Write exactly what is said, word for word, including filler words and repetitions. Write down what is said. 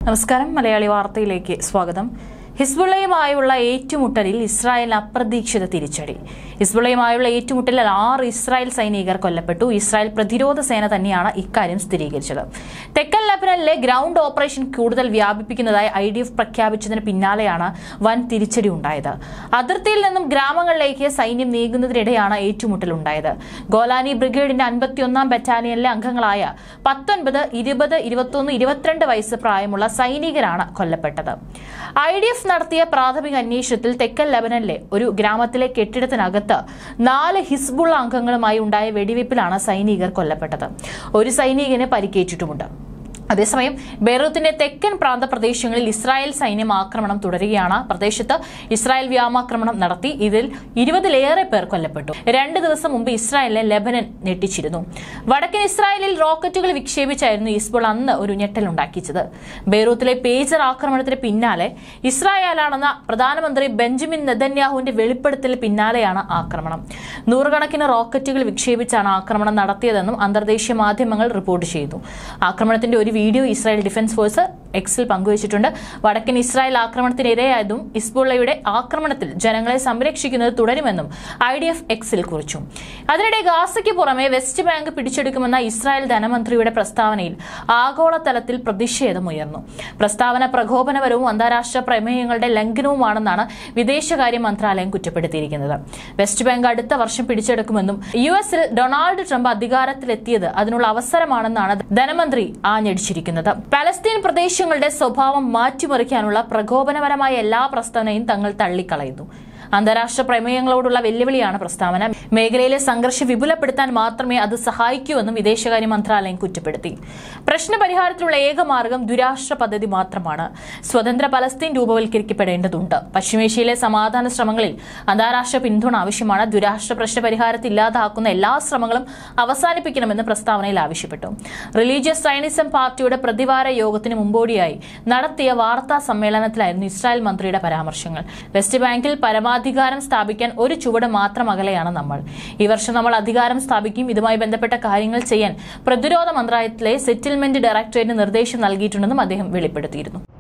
നമസ്കാരം മലയാളി വാർത്തയിലേക്ക് സ്വാഗതം. ഹിസ്ബുള്ളയുമായുള്ള ഏറ്റുമുട്ടലിൽ ഇസ്രായേലിന് അപ്രതീക്ഷിത തിരിച്ചടി. ഹിസ്ബുള്ളയുമായുള്ള ഏറ്റുമുട്ടലിൽ ആറ് ഇസ്രായേൽ സൈനികർ കൊല്ലപ്പെട്ടു. ഇസ്രായേൽ പ്രതിരോധ സേന തന്നെയാണ് ഇക്കാര്യം സ്ഥിരീകരിച്ചത്. തെക്കൻ ലബനനിലെ ഗ്രൗണ്ട് ഓപ്പറേഷൻ കൂടുതൽ വ്യാപിപ്പിക്കുന്നതായി ഐ ഡി എഫ് പ്രഖ്യാപിച്ചതിന് പിന്നാലെയാണ് വൻ തിരിച്ചടി ഉണ്ടായത്. അതിർത്തിയിൽ നിന്നും ഗ്രാമങ്ങളിലേക്ക് സൈന്യം നീങ്ങുന്നതിനിടെയാണ് ഏറ്റുമുട്ടലുണ്ടായത്. ഗോലാനി ബ്രിഗേഡിന്റെ അൻപത്തിയൊന്നാം ബറ്റാലിയനിലെ അംഗങ്ങളായ പത്തൊൻപത്, ഇരുപത്, ഇരുപത്തൊന്ന്, ഇരുപത്തിരണ്ട് വയസ്സ് പ്രായമുള്ള സൈനികരാണ് കൊല്ലപ്പെട്ടത്. ഐ ഡി എഫ് നടത്തിയ പ്രാഥമിക അന്വേഷണത്തിൽ തെക്കൻ ലബനനിലെ ഒരു ഗ്രാമത്തിലെ കെട്ടിടത്തിനകത്ത് നാല് ഹിസ്ബുള്ള അംഗങ്ങളുമായി ഉണ്ടായ വെടിവയ്പിലാണ് സൈനികർ കൊല്ലപ്പെട്ടത്. ഒരു സൈനികന് പരിക്കേറ്റിട്ടുമുണ്ട്. അതേസമയം ബെയ്റൂത്തിന്റെ തെക്കൻ പ്രാന്തപ്രദേശങ്ങളിൽ ഇസ്രായേൽ സൈന്യം ആക്രമണം തുടരുകയാണ്. പ്രദേശത്ത് ഇസ്രായേൽ വ്യോമാക്രമണം നടത്തി. ഇതിൽ ഇരുപതിലേറെ പേർ കൊല്ലപ്പെട്ടു. രണ്ട് ദിവസം മുമ്പ് ഇസ്രായേലിനെ ലെബനൻ ഞെട്ടിച്ചിരുന്നു. വടക്കൻ ഇസ്രായേലിൽ റോക്കറ്റുകൾ വിക്ഷേപിച്ചായിരുന്നു ഹിസ്ബുൾ അന്ന് ഒരു ഞെട്ടലുണ്ടാക്കിച്ചത്. ബെയ്റൂത്തിലെ പേജർ ആക്രമണത്തിന് പിന്നാലെ ഇസ്രായേലാണെന്ന പ്രധാനമന്ത്രി ബെഞ്ചമിൻ നെതന്യാഹുവിന്റെ വെളിപ്പെടുത്തലിന് പിന്നാലെയാണ് ആക്രമണം. നൂറുകണക്കിന് റോക്കറ്റുകൾ വിക്ഷേപിച്ചാണ് ആക്രമണം നടത്തിയതെന്നും അന്തർദേശീയ മാധ്യമങ്ങൾ റിപ്പോർട്ട് ചെയ്തു. ആക്രമണത്തിന്റെ ഒരു വീഡിയോ ഇസ്രായേൽ ഡിഫൻസ് ഫോഴ്സ് എക്സിൽ പങ്കുവച്ചിട്ടുണ്ട്. വടക്കൻ ഇസ്രായേൽ ആക്രമണത്തിനിരയായതും ഹിസ്ബുള്ളയുടെ ആക്രമണത്തിൽ ജനങ്ങളെ സംരക്ഷിക്കുന്നത് തുടരുമെന്നും ഐ ഡി എഫ് എക്സിൽ കുറിച്ചു. അതിനിടെ ഗാസയ്ക്ക് പുറമെ വെസ്റ്റ് ബാങ്ക് പിടിച്ചെടുക്കുമെന്ന ഇസ്രായേൽ ധനമന്ത്രിയുടെ പ്രസ്താവനയിൽ ആഗോളതലത്തിൽ പ്രതിഷേധമുയർന്നു. പ്രസ്താവന പ്രകോപനപരവും അന്താരാഷ്ട്ര പ്രമേയങ്ങളുടെ ലംഘനവുമാണെന്നാണ് വിദേശകാര്യ മന്ത്രാലയം കുറ്റപ്പെടുത്തിയിരിക്കുന്നത്. വെസ്റ്റ് ബാങ്ക് അടുത്ത വർഷം പിടിച്ചെടുക്കുമെന്നും യു എസിൽ ഡൊണാൾഡ് ട്രംപ് അധികാരത്തിലെത്തിയത് അതിനുള്ള അവസരമാണെന്നാണ് ധനമന്ത്രി ആഞ്ഞടിച്ചിരിക്കുന്നത്. പലസ്തീൻ പ്രദേശങ്ങളുടെ സ്വഭാവം മാറ്റിമറിക്കാനുള്ള പ്രകോപനപരമായ എല്ലാ പ്രസ്താവനയും തങ്ങൾ തള്ളിക്കളയുന്നു. അന്താരാഷ്ട്ര പ്രമേയങ്ങളോടുള്ള വെല്ലുവിളിയാണ് പ്രസ്താവന. മേഖലയിലെ സംഘർഷം വിപുലപ്പെടുത്താൻ മാത്രമേ അത് സഹായിക്കൂവെന്നും വിദേശകാര്യ മന്ത്രാലയം കുറ്റപ്പെടുത്തി. പ്രശ്നപരിഹാരത്തിനുള്ള ഏക മാർഗം ദുരാഷ്ട്ര പദ്ധതി മാത്രമാണ്. സ്വതന്ത്ര പലസ്തീൻ രൂപവൽക്കരിക്കപ്പെടേണ്ടതുണ്ട്. പശ്ചിമേഷ്യയിലെ സമാധാന ശ്രമങ്ങളിൽ അന്താരാഷ്ട്ര പിന്തുണ ആവശ്യമാണ്. ദുരാഷ്ട്ര പ്രശ്ന പരിഹാരത്തിൽ ഇല്ലാതാക്കുന്ന എല്ലാ ശ്രമങ്ങളും അവസാനിപ്പിക്കണമെന്ന് പ്രസ്താവനയിൽ ആവശ്യപ്പെട്ടു. റിലീജിയസ് സയനിസം പാർട്ടിയുടെ പ്രതിവാര യോഗത്തിന് മുമ്പോടിയായി നടത്തിയ വാർത്താ സമ്മേളനത്തിലായിരുന്നു ഇസ്രായേൽ മന്ത്രിയുടെ പരാമർശങ്ങൾ. വെസ്റ്റ് ബാങ്കിൽ പരമാ അധികാരം സ്ഥാപിക്കാൻ ഒരു ചുവട് മാത്രം അകലെയാണ് നമ്മൾ. ഈ വർഷം നമ്മൾ അധികാരം സ്ഥാപിക്കും. ഇതുമായി ബന്ധപ്പെട്ട കാര്യങ്ങൾ ചെയ്യാൻ പ്രതിരോധ മന്ത്രാലയത്തിലെ സെറ്റിൽമെന്റ് ഡയറക്ടറേറ്റിന് നിർദ്ദേശം നൽകിയിട്ടുണ്ടെന്നും അദ്ദേഹം വെളിപ്പെടുത്തിയിരുന്നു.